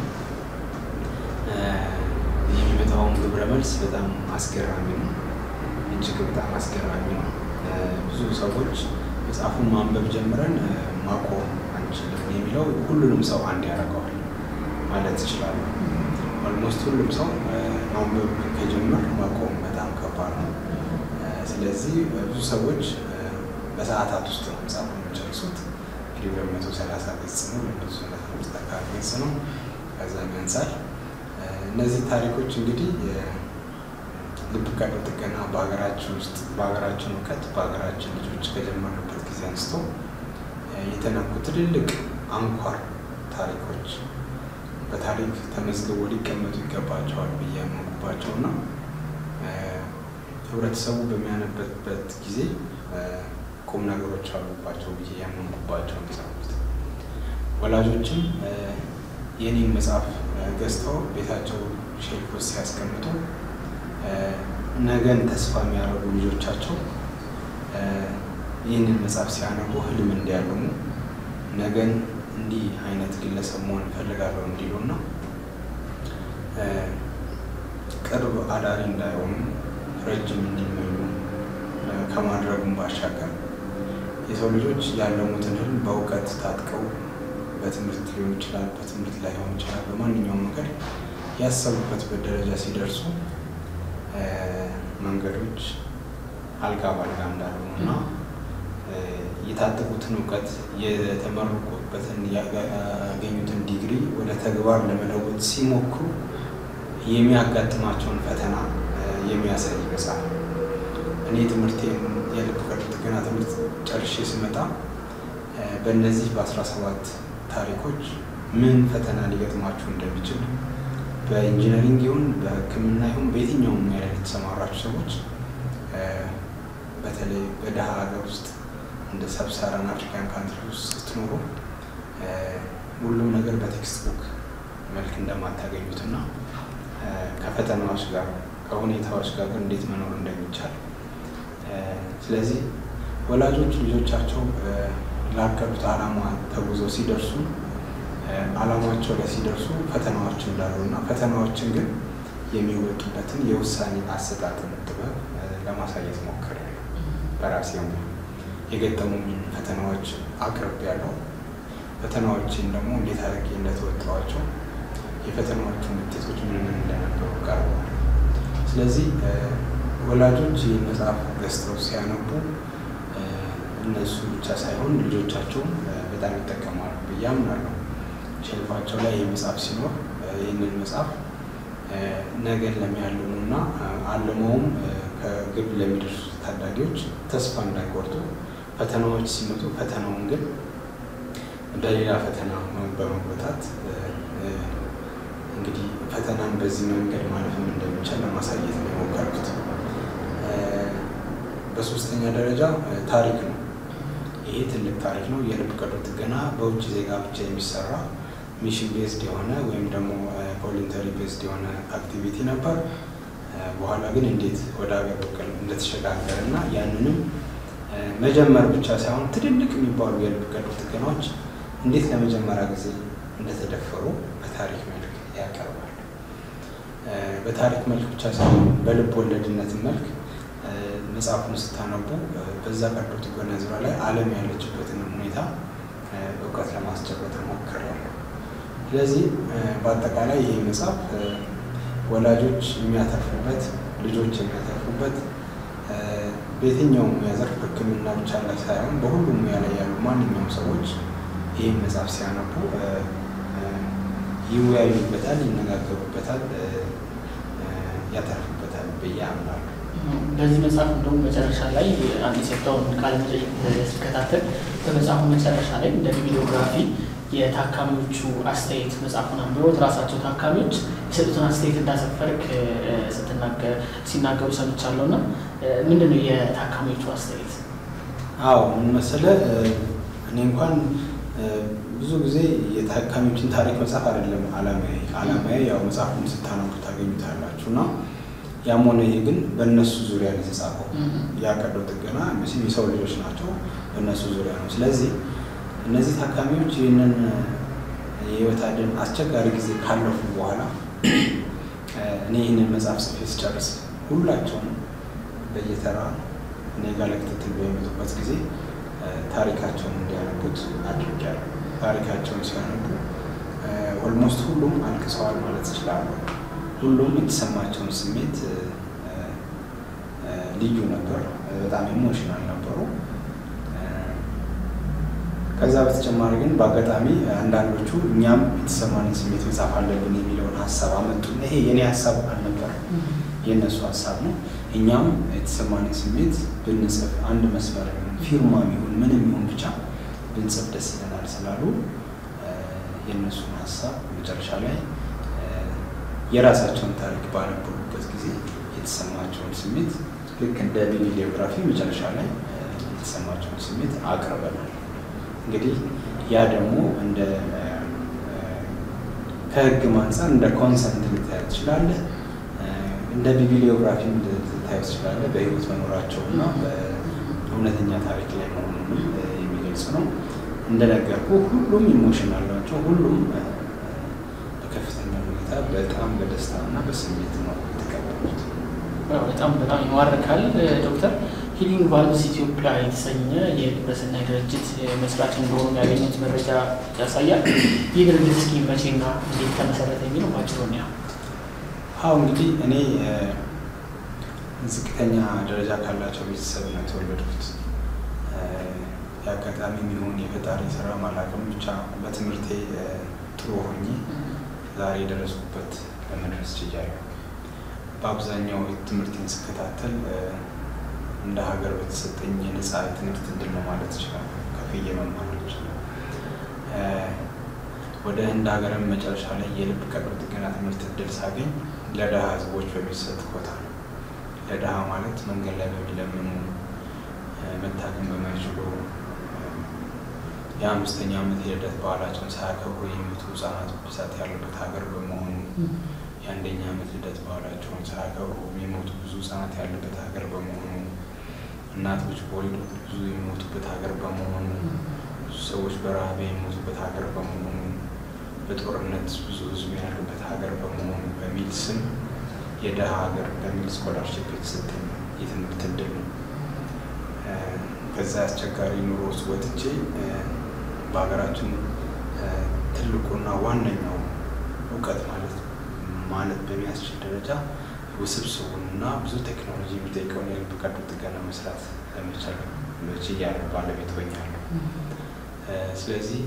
የሚመጣውን ግብረ መልስ በጣም አስገራሚ ነው። እጅግ በጣም አስገራሚ ነው። ብዙ ሰዎች መጽሐፉን ማንበብ ጀምረን ማቆም አንችልም የሚለው ሁሉንም ሰው አንድ ያደርገዋል ማለት ይችላል። ኦልሞስት ሁሉም ሰው ማንበብ ከጀመረ ማቆም በጣም ከባድ ነው። ስለዚህ ብዙ ሰዎች በሰዓታት ውስጥ ነው መጽሐፉን የሚጨርሱት። እንግዲህ 230 ገጽ ነው፣ 230 ገጽ ነው። ከዛ ያንሳል። እነዚህ ታሪኮች እንግዲህ ልብ ቀዶ ጥገና በሀገራችን ውስጥ በሀገራችን እውቀት በሀገራችን ልጆች ከጀመሩበት ጊዜ አንስቶ የተነኩ ትልልቅ አንኳር ታሪኮች በታሪክ ተመዝግቦ ሊቀመጡ ይገባቸዋል ብዬ ያመንኩባቸውና ህብረተሰቡ በሚያነብበት ጊዜ ቁም ነገሮች አሉባቸው ብዬ ያመንኩባቸው መጽሐፍት ወላጆችም የኔን መጽሐፍ ገዝተው ቤታቸው ሼልፍ ውስጥ ሲያስቀምጡ ነገን ተስፋ የሚያደርጉ ልጆቻቸው ይህንን መጽሐፍ ሲያነቡ ህልም እንዲያልሙ ነገን እንዲህ አይነት ግለሰብ መሆን እፈልጋለሁ እንዲሉና ቅርብ አዳሪ እንዳይሆኑ ረጅም እንዲመኙ ከማድረጉም ባሻገር የሰው ልጆች ያለሙትን ህልም በእውቀት ታጥቀው በትምህርት ሊሆን ይችላል፣ በትምህርት ላይ ሊሆን ይችላል፣ በማንኛውም ነገር ያሰቡበት ደረጃ ሲደርሱ መንገዶች አልጋ ባልጋ እንዳልሆኑና የታጠቁትን እውቀት የተመረቁበትን ያገኙትን ዲግሪ ወደ ተግባር ለመለወጥ ሲሞክሩ የሚያጋጥማቸውን ፈተና የሚያሳይ መጽሐፍ። እኔ ትምህርቴን የልብ ቀዶ ጥገና ትምህርት ጨርሼ ስመጣ በእነዚህ በ17 ታሪኮች ምን ፈተና ሊገጥማችሁ እንደሚችል በኢንጂነሪንግ ይሁን በሕክምና ይሁን በየትኛውም ሙያ ላይ የተሰማራችሁ ሰዎች በተለይ በደሃ ሀገር ውስጥ እንደ ሰብሳራን አፍሪካን ካንትሪ ውስጥ ስትኖሩ ሁሉም ነገር በቴክስት ቡክ መልክ እንደማታገኙትና ከፈተናዎች ጋር ከሁኔታዎች ጋር እንዴት መኖር እንደሚቻል ስለዚህ ወላጆች ልጆቻቸው ላቀዱት ዓላማ ተጉዘው ሲደርሱ ዓላማቸው ላይ ሲደርሱ ፈተናዎች እንዳሉና ፈተናዎችን ግን የሚወጡበትን የውሳኔ አሰጣጥን ጥበብ ለማሳየት ሞክሬያለሁ። በራሴው የገጠሙኝ ፈተናዎች አቅርቤያለሁ። ፈተናዎችን ደግሞ እንዴት አድርጌ እንደተወጣኋቸው የፈተናዎቹ ውጤቶች ምን እንደነበሩ ቀርበዋል። ስለዚህ ወላጆች ይህን መጽሐፍ ገዝተው ሲያነቡ እነሱ ብቻ ሳይሆን ልጆቻቸውም በጣም ይጠቀማሉ ብዬ አምናለሁ። ሼልፋቸው ላይ የመጽሐፍ ሲኖር ይህንን መጽሐፍ ነገን ለሚያልሙና አልመውም ከግብ ለሚደርሱ ታዳጊዎች ተስፋ እንዳይቆርጡ ፈተናዎች ሲመጡ ፈተናውን ግን በሌላ ፈተና በመወጣት እንግዲህ ፈተናን በዚህ መንገድ ማለፍም እንደሚቻል ለማሳየት ነው የሞከርኩት። በሶስተኛ ደረጃ ታሪክ ነው። ይሄ ትልቅ ታሪክ ነው። የልብ ቀዶ ጥገና በውጭ ዜጋ ብቻ የሚሰራ ሚሽን ቤዝድ የሆነ ወይም ደግሞ ቮለንተሪ ቤዝድ የሆነ አክቲቪቲ ነበር። በኋላ ግን እንዴት ወደ ሀገር በቀል እንደተሸጋገረ እና ያንንም መጀመር ብቻ ሳይሆን ትልልቅ የሚባሉ የልብ ቀዶ ጥገናዎች እንዴት ለመጀመሪያ ጊዜ እንደተደፈሩ በታሪክ መልክ ያቀርባል። በታሪክ መልክ ብቻ ሳይሆን በልብ ወለድነት መልክ መጽሐፉን ስታነቡ በዛ ቀዶ ጥገና ዙሪያ ላይ ዓለም ያለችበትን ሁኔታ እውቀት ለማስጨበጥ ሞክሬያለሁ። ስለዚህ በአጠቃላይ ይሄ መጽሐፍ ወላጆች የሚያተርፉበት፣ ልጆች የሚያተርፉበት በየትኛውም ሙያ ዘርፍ ሕክምና ብቻ ላይ ሳይሆን በሁሉም ሙያ ላይ ያሉ ማንኛውም ሰዎች ይህን መጽሐፍ ሲያነቡ ይወያዩበታል፣ ይነጋገሩበታል፣ ያተርፉበታል ብዬ አምናለሁ። በዚህ መጽሐፍ እንደውም መጨረሻ ላይ አንድ የሰጠውን ቃለ መጠይቅ ስትከታተል በመጽሐፉ መጨረሻ ላይ እንደ ቢብሊዮግራፊ የታካሚዎቹ አስተያየት መጽሐፉን አንብበው ራሳቸው ታካሚዎች የሰጡትን አስተያየት እንዳሰፈርክ ሲናገሩ ሰምቻለሁ እና ምንድን ነው የታካሚዎቹ አስተያየት? አዎ ምን መሰለህ፣ እኔ እንኳን ብዙ ጊዜ የታካሚዎችን ታሪክ መጽሐፍ አይደለም ዓላማዬ ያው መጽሐፉን ስታነቡ ታገኙታላችሁ እና ያም ሆነ ይሄ ግን በእነሱ ዙሪያ ነው የተጻፈው። ያቀዶ ጥገና የሰው ልጆች ናቸው፣ በእነሱ ዙሪያ ነው። ስለዚህ እነዚህ ታካሚዎች ይህንን የህይወት አድን አስቸጋሪ ጊዜ ካለፉ በኋላ እኔ ይህንን መጽሐፍ ጽፌ ስጨርስ ሁላቸውም በየተራ እኔ ጋር ለክትትል በሚመጡበት ጊዜ ታሪካቸውን እንዲያነቡት አድርጌያለሁ። ታሪካቸውን ሲያነቡ ኦልሞስት ሁሉም አልቅሰዋል ማለት ይችላሉ። ሁሉም የተሰማቸውን ስሜት ልዩ ነበር፣ በጣም ኢሞሽናል ነበሩ። ከዛ በተጨማሪ ግን በአጋጣሚ አንዳንዶቹ እኛም የተሰማንን ስሜት መጻፍ አለብን የሚለውን ሀሳብ አመጡ። ይሄ የኔ ሀሳብ አልነበረም፣ የእነሱ ሀሳብ ነው። እኛም የተሰማንን ስሜት ብንጽፍ አንድ መስመር ፊርማ ይሁን ምንም ይሁን ብቻ ብንጽፍ ደስ ይለናል ስላሉ የእነሱን ሀሳብ መጨረሻ ላይ የራሳቸውን ታሪክ ባነበቡበት ጊዜ የተሰማቸውን ስሜት ልክ እንደ ቢብሊዮግራፊ መጨረሻ ላይ የተሰማቸውን ስሜት አቅርበናል። እንግዲህ ያ ደግሞ እንደ ከህግ አንፃር እንደ ኮንሰንት ልታየው ትችላለህ፣ እንደ ቢብሊዮግራፊ ልታየው ትችላለህ። በህይወት መኖራቸውና በእውነተኛ ታሪክ ላይ መሆኑን የሚገልጽ ነው። እንደነገርኩ ሁሉም ኢሞሽናል ናቸው። ሁሉም በከፍተኛ ሁኔታ በጣም በደስታና በስሜት ነው የተቀበሉት። በጣም ይማርካል። ዶክተር ሂሊንግ ቫልቭስ ኢትዮጵያ የተሰኘ የግብረሰናይ ድርጅት መስራች እንደሆኑ ያገኙት መረጃ ያሳያል። ይህ ድርጅት እስኪ መቼና እንዴት ተመሰረተ የሚለው ባጭሩ ነው። አዎ እንግዲህ እኔ ዝቅተኛ ደረጃ ካላቸው ቤተሰብ ነው የተወለድኩት። የአጋጣሚ የሚሆን የፈጣሪ ስራ ማላቅም ብቻ በትምህርቴ ጥሩ ሆኜ ዛሬ የደረስኩበት ለመድረስ ችያለሁ። በአብዛኛው ትምህርቴን ስከታተል እንደ ሀገር በተሰጠኝ የነጻ ትምህርት እድል ነው ማለት ይችላል። ከፍዬ መማር ይችላል። ወደ ህንድ ሀገርም መጨረሻ ላይ የልብ ቀዶ ጥገና ትምህርት እድል ሳገኝ ለድሃ ህዝቦች በሚሰጥ ኮታ ነው። ለድሃ ማለት መንገድ ላይ በሚለምኑ መታከም በማይችሉ የ5ኛ ዓመት የልደት በዓላቸውን ሳያከብሩ የሚሞቱ ህጻናት ብዛት ያለበት ሀገር በመሆኑ የ1ኛ ዓመት ልደት በዓላቸውን ሳያከብሩ የሚሞቱ ብዙ ህጻናት ያለበት ሀገር በመሆኑ እናቶች በወሊድ ብዙ የሚሞቱበት ሀገር በመሆኑ ብዙ ሰዎች በረሃብ የሚሞቱበት ሀገር በመሆኑ በጦርነት ብዙ ህዝብ ያሉበት ሀገር በመሆኑ በሚል ስም የድሃ ሀገር በሚል ስኮላርሺፕ የተሰጠኝ የትምህርት እድል ነው። ከዛ አስቸጋሪ ኑሮ ውስጥ ወጥቼ በሀገራችን ትልቁና ዋነኛው እውቀት ማለት በሚያስችል ደረጃ ውስብስቡንና ብዙ ቴክኖሎጂ የሚጠይቀውን የልብ ቀዶ ጥገና መስራት ለመቻል ችያለሁ፣ ባለቤት ሆኛለሁ። ስለዚህ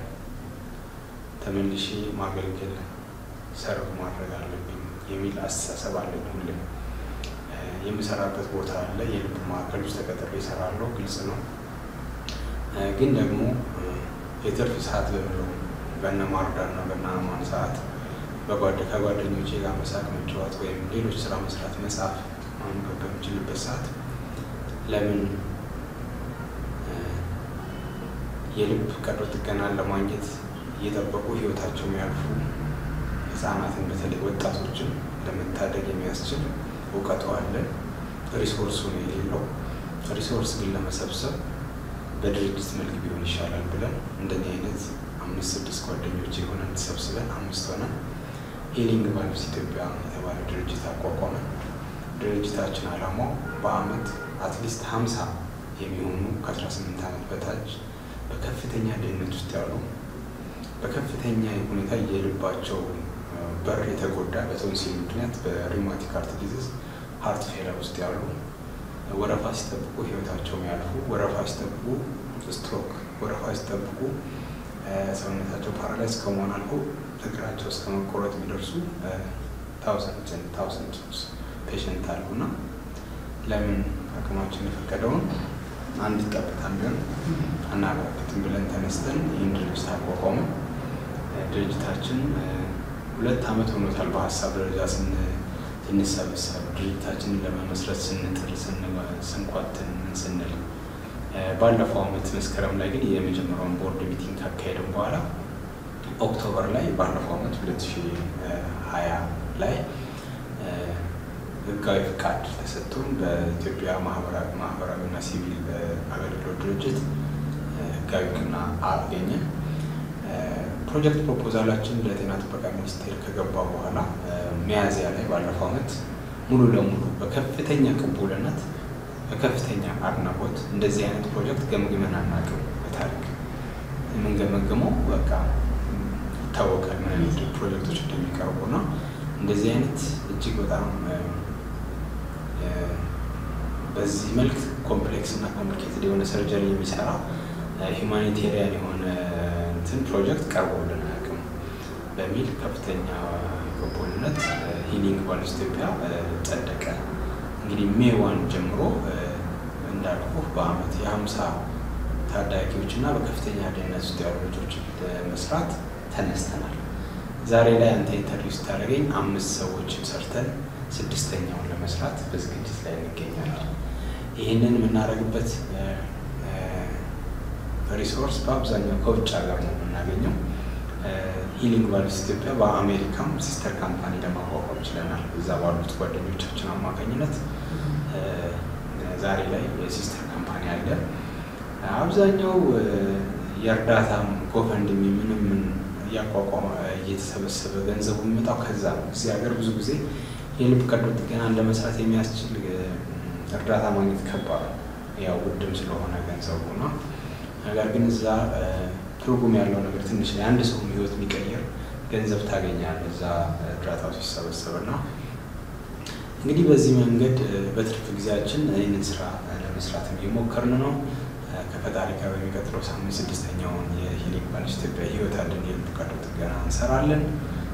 ተመልሼ ማገልገል ሰርቭ ማድረግ አለብኝ የሚል አስተሳሰብ አለኝ ሁሌም። የምሰራበት ቦታ አለ የልብ ማዕከል ውስጥ ተቀጥሬ እሰራለሁ ግልጽ ነው ግን ደግሞ የትርፍ ሰዓት በመለው በእነማርዳና በእናማን ሰዓት ከጓደኞቼ ጋር መሳቅ መጫወት ወይም ሌሎች ስራ መስራት መጻፍ ማንበብ በምችልበት ሰዓት ለምን የልብ ቀዶ ጥገናን ለማግኘት እየጠበቁ ህይወታቸው የሚያልፉ ህፃናትን በተለይ ወጣቶችን ለመታደግ የሚያስችል እውቀቱ አለ ሪሶርሱ ነው የሌለው ሪሶርስ ግን ለመሰብሰብ በድርጅት መልክ ቢሆን ይሻላል ብለን እንደኛ አይነት 5-6 ጓደኞች የሆነን ተሰብስበን 5 ሆነን ሂሊንግ ቫልቭስ ኢትዮጵያ የተባለ ድርጅት አቋቋመን ድርጅታችን ዓላማው በአመት አትሊስት 50 የሚሆኑ ከ18 ዓመት በታች በከፍተኛ ድህነት ውስጥ ያሉ በከፍተኛ ሁኔታ የልባቸው በር የተጎዳ በቶንሲል ምክንያት በሪማቲክ ሃርት ዲዚዝ ሃርት ፌለር ውስጥ ያሉ ወረፋ ሲጠብቁ ህይወታቸው ያልፉ ወረፋ ሲጠብቁ ስትሮክ ወረፋ ሲጠብቁ ሰውነታቸው ፓራላይዝ ከመሆን አልፎ እግራቸው እስከ መቆረጥ የሚደርሱ thousands ፔሸንት አሉና ለምን አቅማችን የፈቀደውን አንድ ጠብታም ቢሆን አናበረክትም ብለን ተነስተን ይህን ድርጅት አቋቋመን ድርጅታችን 2 ዓመት ሆኖታል በሀሳብ ደረጃ ስንሰበሰብ ድርጅታችንን ለመመስረት ስንጥር ስንኳትን ስንል ባለፈው ዓመት መስከረም ላይ ግን የመጀመሪያውን ቦርድ ሚቲንግ ካካሄድን በኋላ ኦክቶበር ላይ ባለፈው ዓመት 2020 ላይ ህጋዊ ፍቃድ ተሰጥቶን በኢትዮጵያ ማህበራዊና ሲቪል አገልግሎት ድርጅት ህጋዊ እውቅና አገኘ ፕሮጀክት ፕሮፖዛላችን ለጤና ጥበቃ ሚኒስቴር ከገባ በኋላ ሚያዝያ ላይ ባለፈው ዓመት ሙሉ ለሙሉ በከፍተኛ ቅቡልነት በከፍተኛ አድናቆት እንደዚህ አይነት ፕሮጀክት ገምግመን አናውቅም በታሪክ የምንገመግመው በቃ ታወቀ ምን አይነት ፕሮጀክቶች እንደሚቀርቡና እንደዚህ አይነት እጅግ በጣም በዚህ መልክ ኮምፕሌክስ እና ኮምፕሊኬትድ የሆነ ሰርጀሪ የሚሰራ ሁማኒቴሪያን የሆነ እንትን ፕሮጀክት ቀርቦልን አያውቅም በሚል ከፍተኛ ቅቡልነት ሂሊንግ ቫልቭስ ኢትዮጵያ ጸደቀ እንግዲህ ሜይ 1 ጀምሮ እንዳልኩ በአመት የ50 ታዳጊዎችና በከፍተኛ ድህነት ውስጥ ያሉ ልጆች መስራት ተነስተናል ዛሬ ላይ አንተ ኢንተርቪው ስታደርገኝ 5 ሰዎችን ሰርተን 6ኛውን ለመስራት በዝግጅት ላይ እንገኛለን ይሄንን የምናደርግበት ሪሶርስ በአብዛኛው ከውጭ ሀገር ነው የምናገኘው ሂሊንግ ቫልቭስ ኢትዮጵያ በአሜሪካም ሲስተር ካምፓኒ ለማቋቋም ችለናል እዛ ባሉት ጓደኞቻችን አማካኝነት ዛሬ ላይ የሲስተር ካምፓኒ አለ አብዛኛው የእርዳታም ጎፈንድሚ ምንም ያቋቋመ እየተሰበሰበ ገንዘቡ የሚመጣው ከዛ ነው እዚህ ሀገር ብዙ ጊዜ የልብ ቀዶ ጥገናን ለመስራት የሚያስችል እርዳታ ማግኘት ከባድ ያው ውድም ስለሆነ ገንዘቡና ነገር ግን እዛ ትርጉም ያለው ነገር ትንሽ አንድ ሰው ህይወት የሚቀየር ገንዘብ ታገኛለህ እዛ እርዳታው ሲሰበሰብና እንግዲህ በዚህ መንገድ በትርፍ ጊዜያችን ይህንን ስራ ለመስራት እየሞከርን ነው ከፈጣሪ ጋር በሚቀጥለው ሳምንት 6ኛውን የሂሊንግ ቫልቭስ ኢትዮጵያ ህይወት አድን የልብ ቀዶ ጥገና እንሰራለን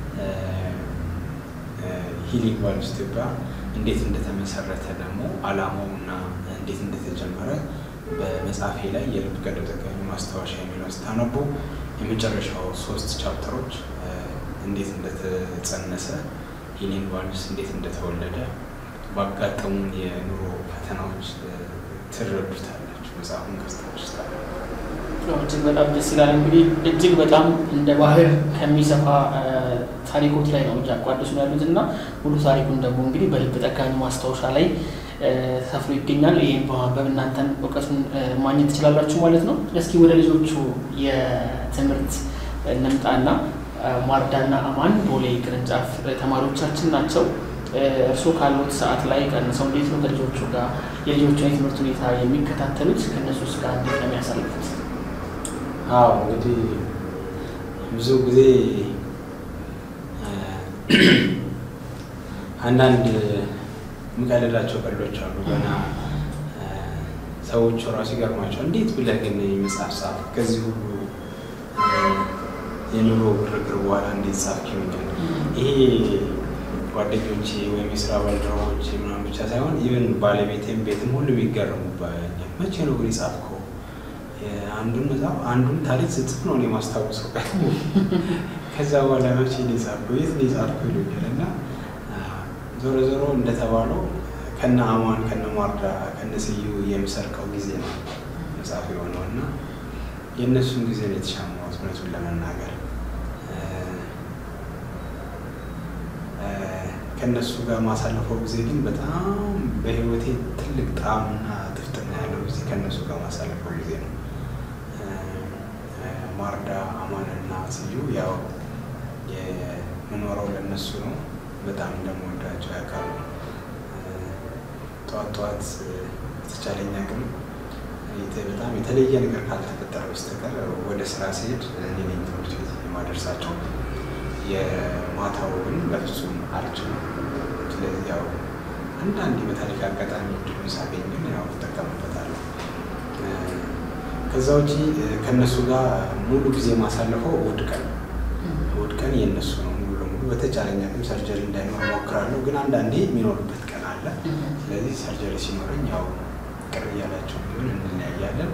ሂሊንግ ቫልቭስ ኢትዮጵያ እንዴት እንደተመሰረተ ደግሞ ዓላማውና እንዴት እንደተጀመረ በመጽሐፌ ላይ የልብ ቀዶ ጥገና ማስታወሻ የሚለው ስታነቡ የመጨረሻው 3 ቻፕተሮች እንዴት እንደተጸነሰ ሂሊንግ ቫልቭስ እንዴት እንደተወለደ ባጋጠሙን የኑሮ ፈተናዎች ትረዱታላችሁ መጽሐፉን ከስተዋችሁታል እጅግ በጣም ደስ ይላል እንግዲህ እጅግ በጣም እንደ ባህር ከሚሰፋ ታሪኮች ላይ ነው ያቋደሱ ያሉትና ሙሉ ታሪኩን ደግሞ እንግዲህ በልብ ጠጋኝ ማስታወሻ ላይ ሰፍሮ ይገኛል ይሄን በማንበብ እናንተን እውቀቱን ማግኘት ትችላላችሁ ማለት ነው እስኪ ወደ ልጆቹ የትምህርት እንምጣና ማርዳና አማን ቦሌ ቅርንጫፍ ተማሪዎቻችን ናቸው እርሶ ካሉት ሰዓት ላይ ቀንሰው እንዴት ነው ከልጆቹ ጋር የልጆቹን የትምህርት ሁኔታ የሚከታተሉት ከነሱስ ጋር እንዴት ነው የሚያሳልፉት እንግዲህ ብዙ ጊዜ አንዳንድ ምቀልላቸው ቀልዶች አሉ ገና ሰዎች ራሱ ይገርማቸው እንዴት ብለህ ግን መጽሐፍ ጻፍ ከዚህ ሁሉ የኑሮ ግርግር በኋላ እንዴት ጻፍክ ይሉኛል ይሄ ጓደኞቼ ወይም የስራ ባልደረቦቼ ምናምን ብቻ ሳይሆን ኢቨን ባለቤቴም ቤትም ሁሉ የሚገርሙባኛል። መቼ ነው ግን የጻፍከው? አንዱን ታሪክ ስትጽፍ ነው እኔ ማስታወሰው። ከዛ በኋላ መቼ ነው የጻፍከው? የት ነው የጻፍከው ይሉኛል። እና ዞሮ ዞሮ እንደተባለው ከነ አማን ከነ ማርዳ ከነ ስዩ የምሰርቀው ጊዜ ነው መጽሐፍ የሆነው እና የእነሱን ጊዜ ነው የተሻማሁት እውነቱን ለመናገር። ከነሱ ጋር ማሳለፈው ጊዜ ግን በጣም በህይወቴ ትልቅ ጣዕምና ጥፍጥና ያለው ጊዜ ከነሱ ጋር ማሳለፈው ጊዜ ነው። ማርዳ አማንና ስዩ ያው የምኖረው ለነሱ ነው። በጣም እንደምወዳቸው ያውቃሉ። ጠዋት የተቻለኝ አቅም በጣም የተለየ ነገር ካልተፈጠረ በስተቀር ወደ ስራ ሲሄድ እኔ ነኝ ትምህርት ቤት የማደርሳቸው። የማታው ግን በፍጹም አልችልም። ስለዚህ ያው አንዳንድ በታሪክ አጋጣሚ እድሉን ሳገኝ ግን ያው እጠቀምበታለሁ። ከዛ ውጪ ከእነሱ ጋር ሙሉ ጊዜ ማሳለፈው እሑድ ቀን የእነሱ ነው ሙሉ ለሙሉ። በተቻለኝ አቅም ሰርጀሪ እንዳይኖር እሞክራለሁ፣ ግን አንዳንዴ የሚኖርበት ቀን አለ። ስለዚህ ሰርጀሪ ሲኖረኝ ያው ቅር እያላቸው ቢሆን እንለያያለን።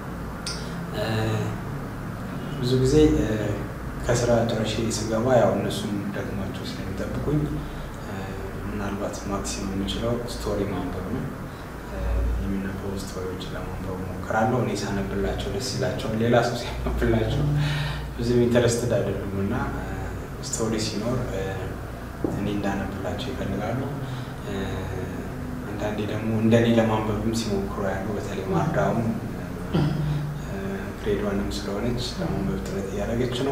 ብዙ ጊዜ ከስራ ጨርሼ ስገባ ያው እነሱም ደግማቸው ስለሚጠብቁኝ ምናልባት ማክሲመም የምችለው ስቶሪ ማንበብ ነው። የሚነበቡ ስቶሪዎችን ለማንበብ እሞክራለሁ። እኔ ሳነብላቸው ደስ ይላቸዋል። ሌላ ሰው ሲያነብላቸው ብዙም ኢንተረስትድ አይደሉም እና ስቶሪ ሲኖር እኔ እንዳነብላቸው ይፈልጋሉ። አንዳንዴ ደግሞ እንደኔ ለማንበብም ሲሞክሩ ያሉ በተለይ ማርዳውን ግሬድ ዋንም ስለሆነች ለማንበብ ጥረት እያደረገች ነው።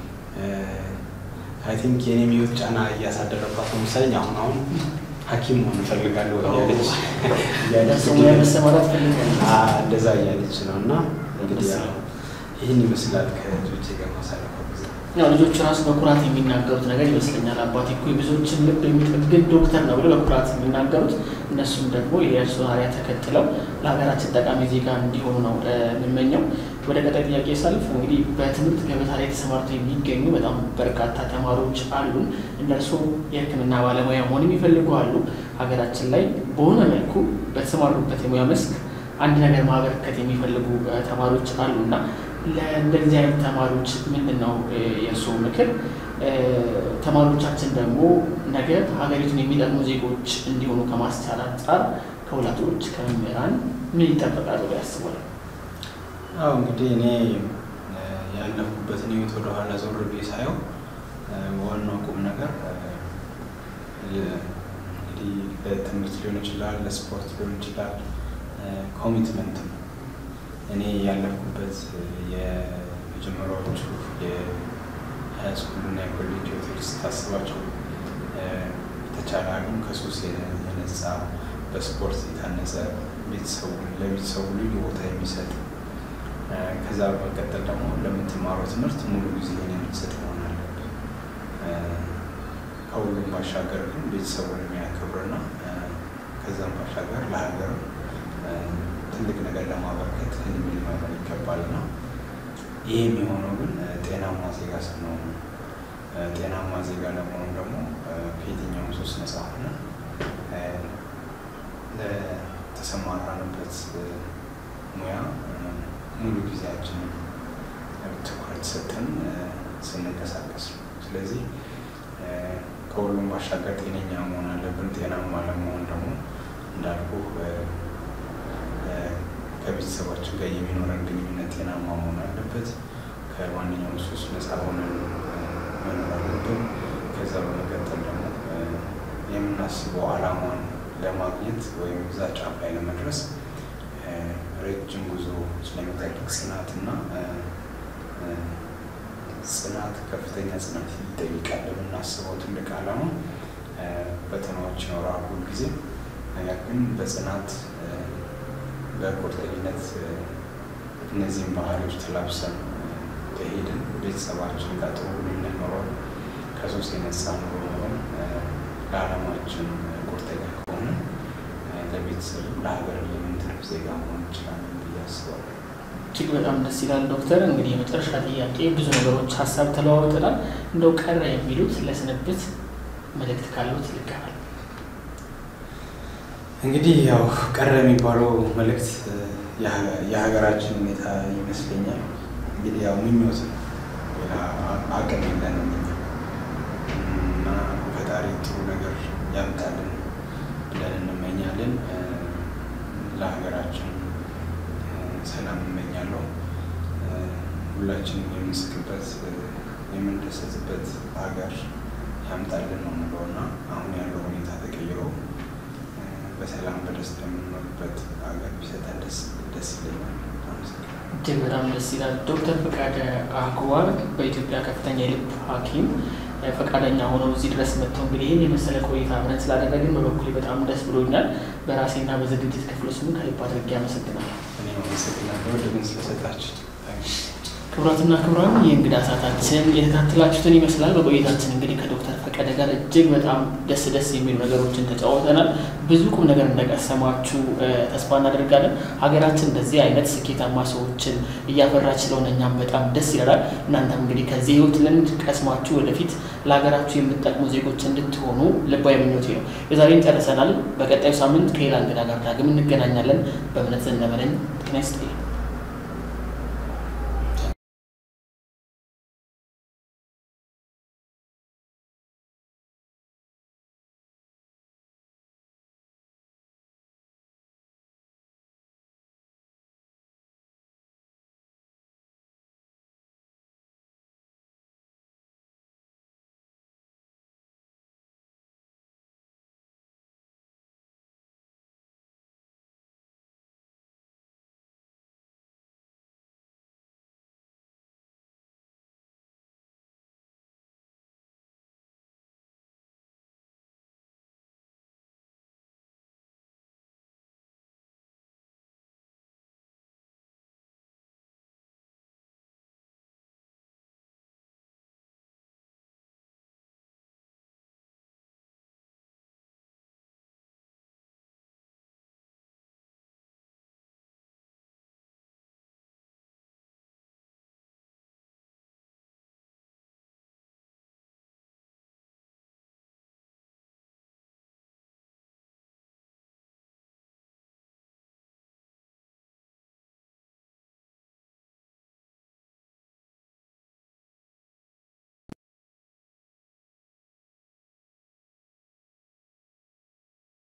አይ ቲንክ የኔ ህይወት ጫና እያሳደረባት ነው መሰለኝ። አሁን ሐኪም መሆን እፈልጋለሁ እያለች እንደዛ እያለች ነው እና እንግዲህ ይህን ይመስላል ከልጆቼ ጋር ማሳለፈው ጊዜ። ያው ልጆቹ ራሱ በኩራት የሚናገሩት ነገር ይመስለኛል። አባቴ እኮ የብዙዎችን ልብ የሚጠግን ዶክተር ነው ብለው በኩራት የሚናገሩት፣ እነሱም ደግሞ የእርሱን አርአያ ተከትለው ለሀገራችን ጠቃሚ ዜጋ እንዲሆኑ ነው የምመኘው። ወደ ቀጣይ ጥያቄ ሳልፍ እንግዲህ በትምህርት ገበታ ላይ ተሰማርተው የሚገኙ በጣም በርካታ ተማሪዎች አሉ። እነርሱ የሕክምና ባለሙያ መሆን የሚፈልጉ አሉ። ሀገራችን ላይ በሆነ መልኩ በተሰማሩበት የሙያ መስክ አንድ ነገር ማበረከት የሚፈልጉ ተማሪዎች አሉና ለእንደዚህ አይነት ተማሪዎች ምንድን ነው የእርስዎ ምክር? ተማሪዎቻችን ደግሞ ነገ ሀገሪቱን የሚጠቅሙ ዜጎች እንዲሆኑ ከማስቻል አንጻር ከወላጆች ከመምህራን ምን ይጠበቃል ብለው ያስባሉ? አዎ እንግዲህ እኔ ያለፍኩበትን ህይወት ወደኋላ ዞር ብዬ ሳየው ዋናው ቁም ነገር እንግዲህ ለትምህርት ሊሆን ይችላል፣ ለስፖርት ሊሆን ይችላል፣ ኮሚትመንት ነው። እኔ ያለፍኩበት የመጀመሪያዎቹ የሃይስኩልና የኮሌጅ ህይወቶች ስታስባቸው በተቻለ አቅም ከሱስ የነጻ በስፖርት የታነጸ ለቤተሰቡ ልዩ ቦታ የሚሰጥ ከዛ በመቀጠል ደግሞ ለምትማረው ትምህርት ሙሉ ጊዜ የምትሰጥ መሆን አለብህ። ከሁሉም ባሻገር ግን ቤተሰቡን የሚያከብርና ከዛም ባሻገር ለሀገር ትልቅ ነገር ለማበርከት ሊኖር ይገባልና ይህ የሚሆነው ግን ጤናማ ዜጋ ስንሆን ነው። ጤናማ ዜጋ ለመሆኑ ደግሞ ከየትኛውም ሱስ ነፃ ሆነ ለተሰማራንበት ሙያ ሙሉ ጊዜያችንን ትኩረት ሰጥተን ስንንቀሳቀስ ነው። ስለዚህ ከሁሉም ባሻገር ጤነኛ መሆን አለብን። ጤናማ ለመሆን ደግሞ እንዳልኩ ከቤተሰባችን ጋር የሚኖረን ግንኙነት ጤናማ መሆን አለበት። ከማንኛውም ሱስ ነፃ ሆነን መኖር አለብን። ከዛ በመቀጠል ደግሞ የምናስበው ዓላማን ለማግኘት ወይም እዛ ጫፍ ላይ ለመድረስ ረጅም ጉዞ ስለሚጠይቅ ጽናት ከፍተኛ ጽናት ይጠይቃል። የምናስበው ትልቅ ዓላማ ፈተናዎች ይኖራሉ ሁልጊዜ። ነገር ግን በጽናት በቁርጠኝነት እነዚህን ባህሪዎች ተላብሰን ከሄድን ቤተሰባችን ጋር ጥሩ ግንኙነት ኖሮን ከሱስ የነጻ ኑሮ ኖሮን ለዓላማችን ቁርጠኛ ከሆነ ለቤተሰብ ለሀገር የምንተርፍ ዜጋ መሆን እንችላለን ብዬ አስባለሁ። እጅግ በጣም ደስ ይላል ዶክተር። እንግዲህ የመጨረሻ ጥያቄ ብዙ ነገሮች ሀሳብ ተለዋውጠናል። እንደው ቀረ የሚሉት ለስንብት መልእክት ካለው ትልካል እንግዲህ ያው ቀረ የሚባለው መልእክት የሀገራችን ሁኔታ ይመስለኛል እንግዲህ ያው ምኞት ሌላ አቅም የለንም እና ፈጣሪ ጥሩ ነገር ያምጣልን ብለን እንመኛለን ለሀገራችን ሰላም እመኛለሁ ሁላችንም የምንስቅበት የምንደሰትበት ሀገር ያምጣልን ነው የምለውና አሁን ያለው ሁኔታ ተቀይሮ በሰላም በደስታ የምንኖርበት ሀገር ቢሰጠን ደስ ይለኛል። እጅግ በጣም ደስ ይላል። ዶክተር ፈቃደ አግዋር በኢትዮጵያ ከፍተኛ የልብ ሐኪም ፈቃደኛ ሆነው እዚህ ድረስ መጥተው እንግዲህ ይህን የመሰለ ቆይታ አብረን ስላደረግን በበኩሌ በጣም ደስ ብሎኛል። በራሴና በዝግጅት ክፍሉ ስም ከልብ አድርጌ አመሰግናለሁ። እኔም አመሰግናለሁ እድሉን ስለሰጣችሁ። ክቡራትና ክቡራን የእንግዳ ሰዓታችን የተከታተላችሁትን ይመስላል። በቆይታችን እንግዲህ ከዶክተር ፈቀደ ጋር እጅግ በጣም ደስ የሚሉ ነገሮችን ተጫውተናል። ብዙ ቁም ነገር እንደቀሰማችሁ ተስፋ እናደርጋለን። ሀገራችን እንደዚህ አይነት ስኬታማ ሰዎችን እያፈራች ስለሆነ እኛም በጣም ደስ ይላል። እናንተም እንግዲህ ከዚህ ህይወት ልምድ ቀስማችሁ ወደፊት ለሀገራችሁ የምትጠቅሙ ዜጎች እንድትሆኑ ልባዊ ምኞቴ ነው። የዛሬን ጨርሰናል። በቀጣዩ ሳምንት ከሌላ እንግዳ ጋር ዳግም እንገናኛለን። በእምነት ዘነበነኝ ጤና ይስጥልኝ።